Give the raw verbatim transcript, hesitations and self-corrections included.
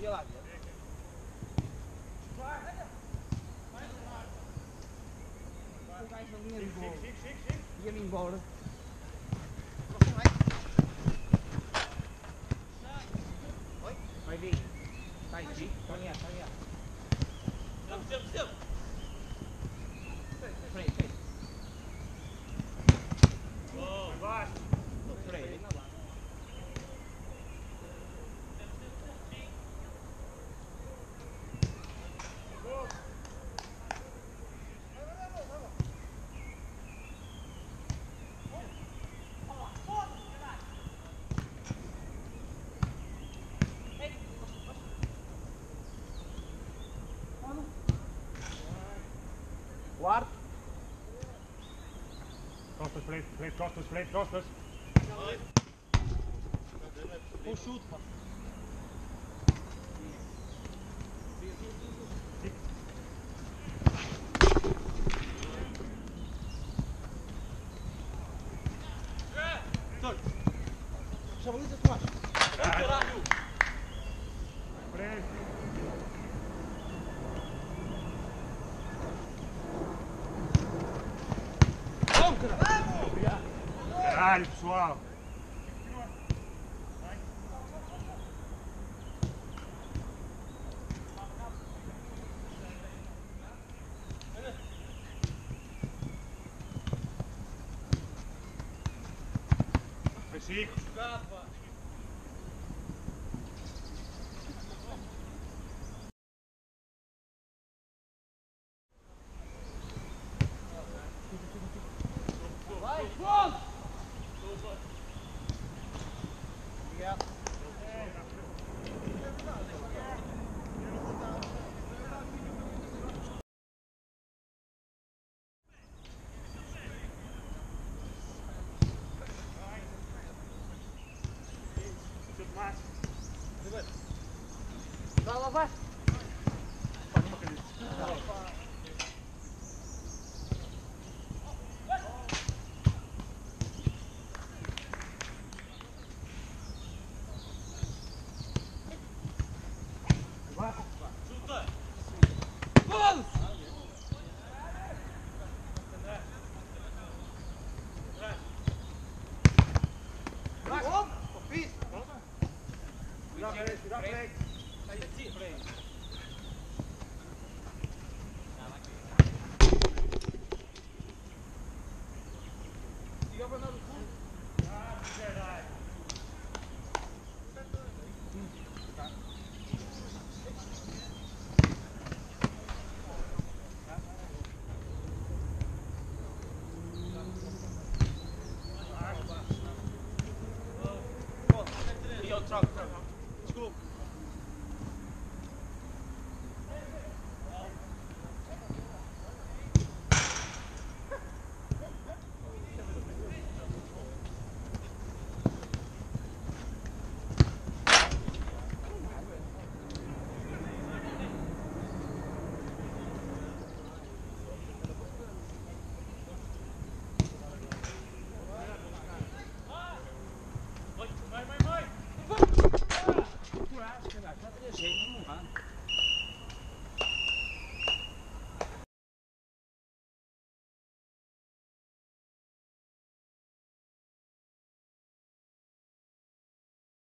lá. O gajo não ia embora. Ia-me embora. Vai vir. Vai vir. Está ali, está ali. Percebo, percebo. Espera aí, espera aí. Oh, vai. Espera aí. Guarda. Costas, frente, frente, costas, frente, costas. Com chute, pá. Já baliza, Tomás. Caralho. Frente. Vamos, caralho. Caralho, pessoal. Versículos. Vai, vamos! Obrigado. Vai lá, vai! Vamos! Vai! Vamos! Piso! Tira a frente, tira a frente. Siga para andar no fundo. Ah, caralho. E eu troco, troco. Desculpa.